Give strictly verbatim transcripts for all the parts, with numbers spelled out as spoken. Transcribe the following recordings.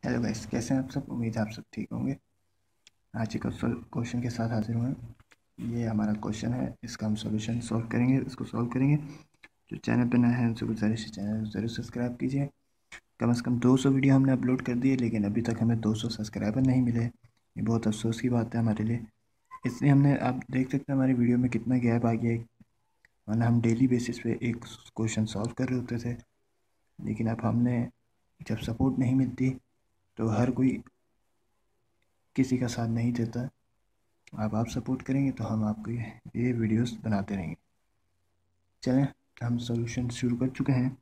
Hello guys, कैसे हैं आप सब। उम्मीद है आप सब ठीक होंगे। आज एक क्वेश्चन के साथ हाजिर हुए हैं। ये हमारा क्वेश्चन है, इसका हम सॉल्यूशन सॉल्व करेंगे, इसको सॉल्व करेंगे। जो चैनल पर नए हैं उनसे गुजारिश है, चैनल ज़रूर सब्सक्राइब कीजिए। कम से कम दो सौ वीडियो हमने अपलोड कर दी है, लेकिन अभी तक हमें दो सौ सब्सक्राइबर नहीं मिले। ये बहुत अफसोस की बात है हमारे लिए। इसलिए हमने, आप देख सकते हैं हमारी वीडियो में कितना गैप आ गया है, वरना हम डेली बेसिस पे एक क्वेश्चन सॉल्व कर रहे होते थे। लेकिन अब हमने, जब सपोर्ट नहीं मिलती तो हर कोई किसी का साथ नहीं देता। अब आप सपोर्ट करेंगे तो हम आपको ये ये वीडियोस बनाते रहेंगे। चलें, हम सॉल्यूशन शुरू कर चुके हैं।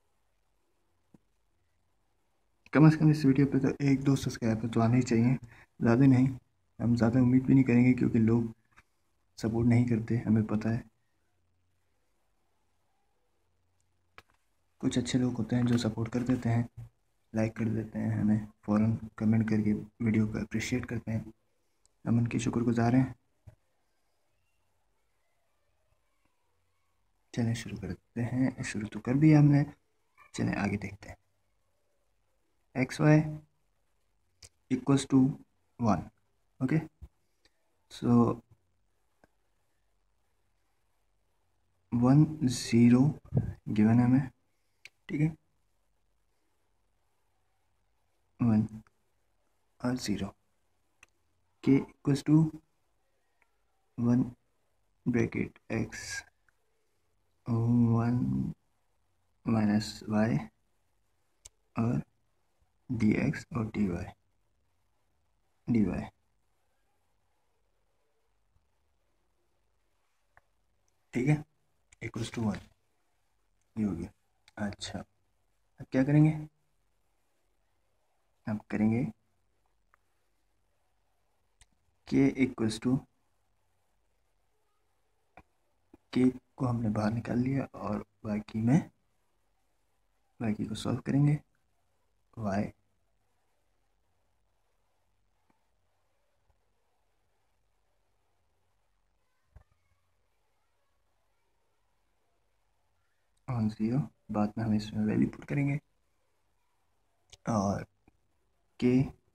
कम से कम इस वीडियो पे तो एक दो सब्सक्राइबर तो आने ही चाहिए, ज़्यादा नहीं। हम ज़्यादा उम्मीद भी नहीं करेंगे क्योंकि लोग सपोर्ट नहीं करते, हमें पता है। कुछ अच्छे लोग होते हैं जो सपोर्ट कर देते हैं, लाइक कर देते हैं, हमें फ़ौरन कमेंट करके वीडियो को अप्रिशिएट करते हैं। हम उनके शुक्रगुजार हैं। चलें शुरू करते हैं। शुरू तो कर दिया हमने, चलें आगे देखते हैं। X Y equals to one. Okay, so one zero given है हमें, ठीक है। वन और zero, K equals to one bracket X one minus Y और डी एक्स और डी वाई डी वाई ठीक है, इक्वल्स टू वन। ये हो गया। अच्छा, अब क्या करेंगे, अब करेंगे के इक्वल्स टू, के को हमने बाहर निकाल लिया और बाकी में बाकी को सॉल्व करेंगे। वाई ऑन ज़ीरो, बाद में हम इसमें वैल्यू पुट करेंगे। और K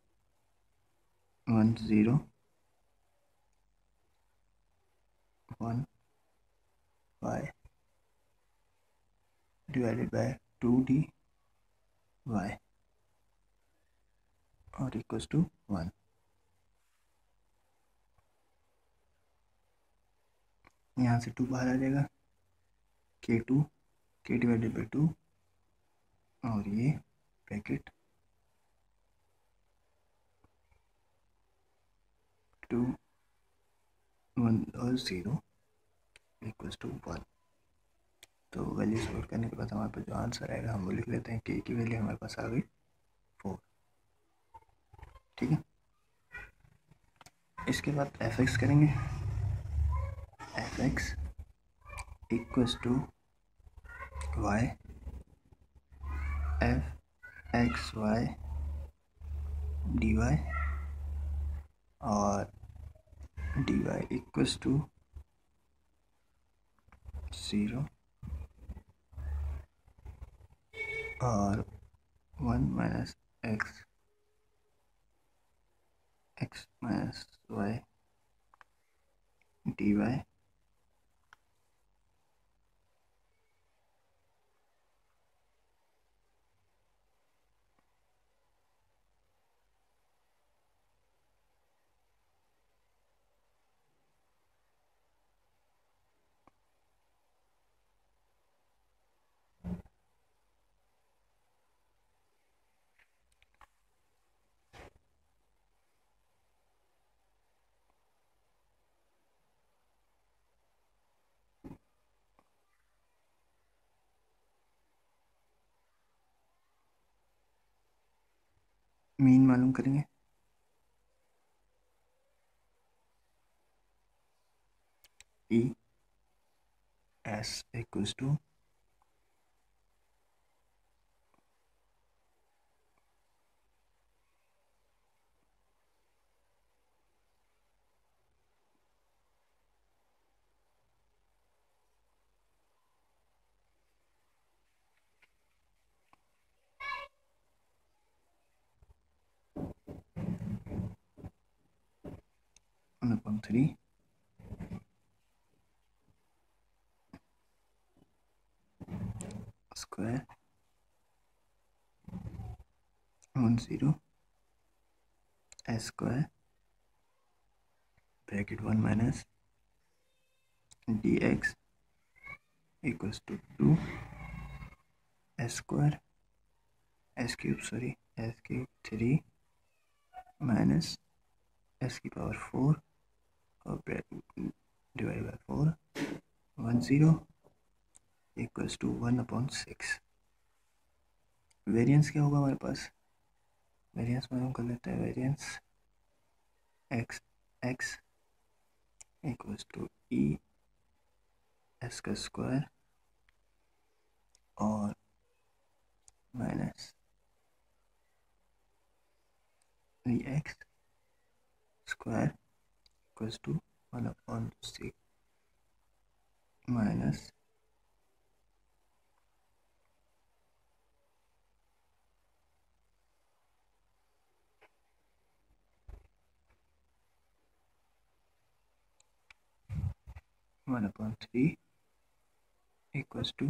one zero one Y divided by two D Y और इक्वल्स टू वन। यहाँ से टू बाहर आ जाएगा, के टू, के डिवाइडेड बाई टू और ये ब्रैकेट टू वन और ज़ीरो इक्वल्स टू वन। तो वैल्यू सॉल्व करने के बाद हमारे पास जो आंसर आएगा हम वो लिख लेते हैं। के की वैल्यू हमारे पास आ गई फोर, ठीक है। इसके बाद एफ एक्स करेंगे। F X equals to Y F X Y D Y और D Y equals to zero और one minus X X minus Y D Y mean मालूम करेंगे। E S equals to one upon three square one zero S square bracket one minus D X equals to two S square S cube sorry S cube three minus S की power four और divide by four one zero equals to one upon six. Variance क्या होगा हमारे पास? Variance में हम कर लेते हैं variance X X equals to E S का स्क्वायर और minus V X square equals to one upon six minus one upon three equals to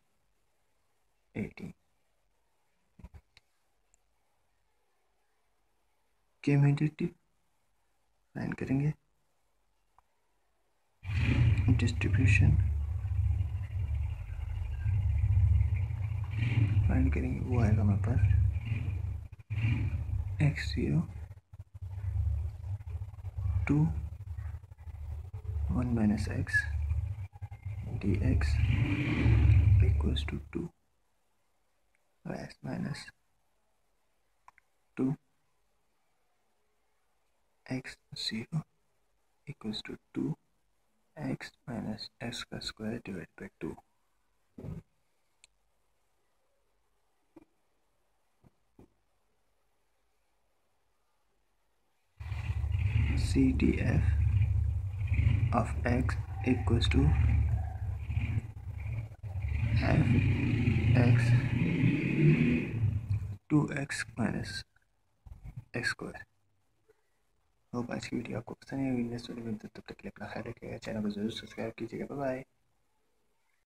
eighty. Immediately find करेंगे डिस्ट्रीब्यूशन फाइंड करेंगे, वो आएगा हमारे पास X zero two one minus X D X equals to two X minus two X zero equals to two X minus X का square divide by two. C D F of x equals to f x two X minus X square. Hope आज की video आपको पसंद है। Next video में तब तक के लिए अपना ख्याल रखिएगा। चैनल को जरूर सब्सक्राइब कीजिएगा। Bye bye.